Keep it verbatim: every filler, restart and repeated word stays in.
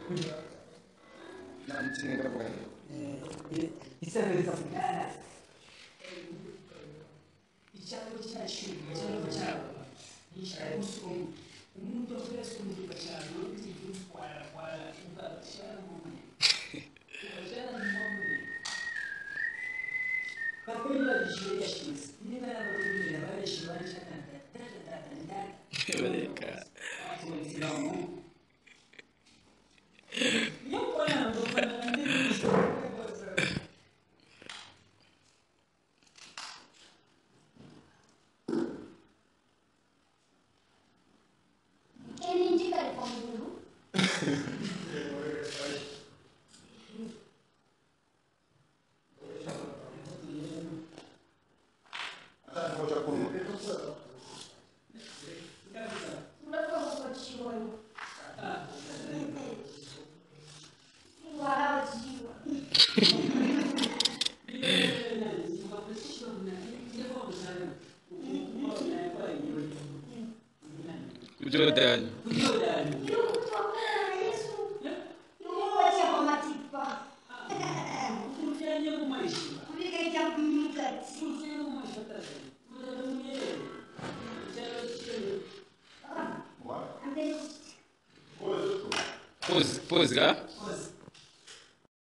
namtinga kwa hiyo isabelle zafugana icyapa cyashuri cyangwa cyabo yishaka usuku umuntu wese kumva cyane n'ibyo kwara kwara ubashara mu ubashara mu kapela de Jesus niba ababwira bareshi barishaka bareka Jordan. Pause, pause, ga?